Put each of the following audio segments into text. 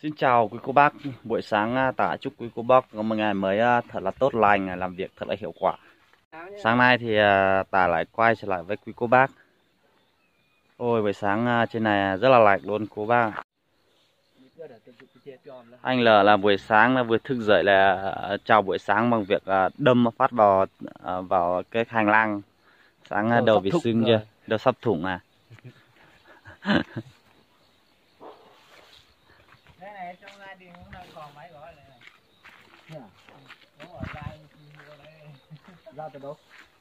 Xin chào quý cô bác, buổi sáng Tạ chúc quý cô bác có một ngày mới thật là tốt lành, làm việc thật là hiệu quả. Sáng nay thì Tạ lại quay trở lại với quý cô bác. Ôi buổi sáng trên này rất là lạnh luôn cô bác. Anh L là buổi sáng là vừa thức dậy là chào buổi sáng bằng việc đâm phát vào cái hành lang. Sáng đầu bị sưng chưa? Đầu sắp thủng à? Này trong gia đình cũng đang còn máy gọi này này. Đúng rồi, ra từ đâu?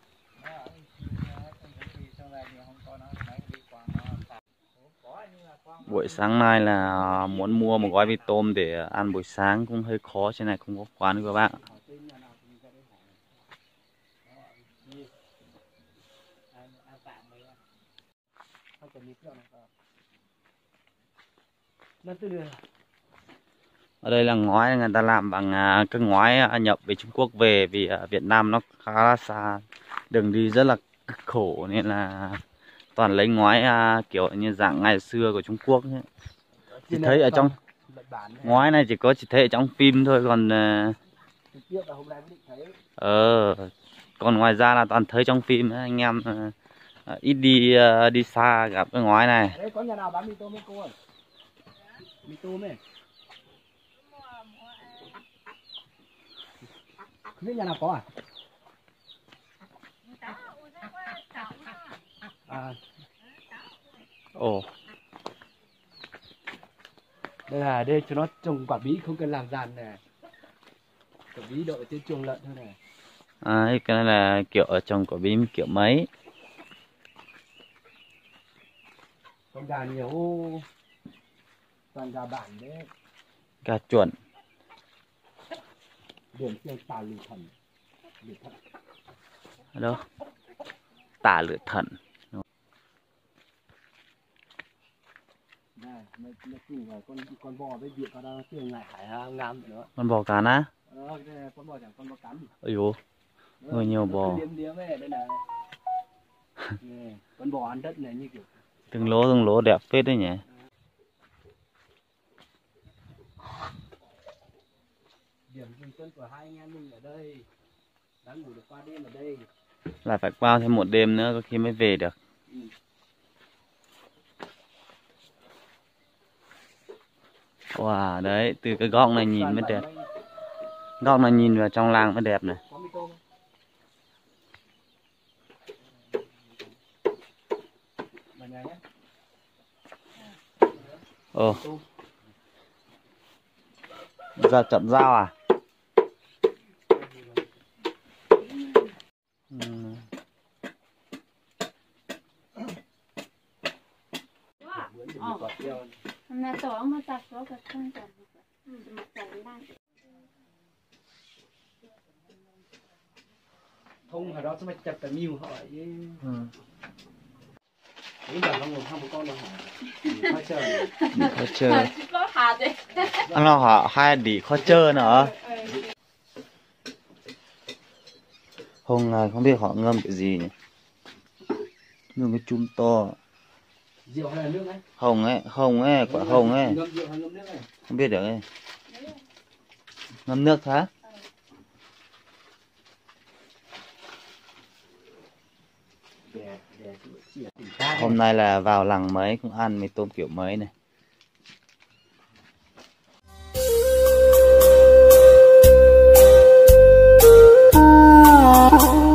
Buổi sáng nay là muốn mua một gói mì tôm để ăn buổi sáng cũng hơi khó, trên này không có quán các bạn. Ở đây là ngói người ta làm bằng cái ngói nhập về Trung Quốc về, vì Việt Nam nó khá là xa, đường đi rất là cực khổ nên là toàn lấy ngói kiểu như dạng ngày xưa của Trung Quốc ấy. Chỉ thấy ở trong ngói này chỉ thấy ở trong phim thôi, còn còn ngoài ra là toàn thấy trong phim ấy. Anh em ít đi xa gặp cái ngói này. Đấy, có nhà nào bán mì tôm không cô ơi? Mì tôm ấy. Không biết nhà nào có à? Ồ. Đây là đây cho nó trồng quả bí không cần làm giàn này. Quả bí đậu trên chuồng lợn thôi này. Cái này là kiểu ở trồng quả bí kiểu mấy. Con gà nhiều, toàn gà bản đấy. Gà chuẩn. Điểm trên Tà Lử Thần. Đâu? Tà Lử Thần. Này, nó củ con bò với việc nó đang trường lại hải ngam nữa. Con bò cán á? Con bò chẳng con bò cắn. Ôi dồi, người nhiều bò. Điếm ấy, đây này. Con bò ăn đất này như kiểu. Từng lố đẹp phết đấy nhỉ. Điểm dừng chân của hai anh em mình ở đây. Đã ngủ được qua đêm ở đây. Lại phải qua thêm một đêm nữa có khi mới về được. Wow, đấy, từ cái góc này nhìn mới đẹp. Góc này nhìn vào trong làng mới đẹp này. Ồ. Ra chọn dao à? Hôm tổ mà chặt có cái không chặt mà chặt đang Không, hồi đó sẽ chặt tờ miêu hỏi bây giờ không một con đâu khó chơi. Khó chơi. Anh lo họ hai đỉ khó chơi nữa. Không biết họ ngâm cái gì nhỉ? Ngâm cái chum to. Rượu hay là nước ấy? Hồng ấy, quả hồng ấy. Ngâm rượu hay ngâm nước ấy? Không biết được ấy. Ngâm nước hả? Hôm nay là vào làng mới cũng ăn mì tôm kiểu mới này.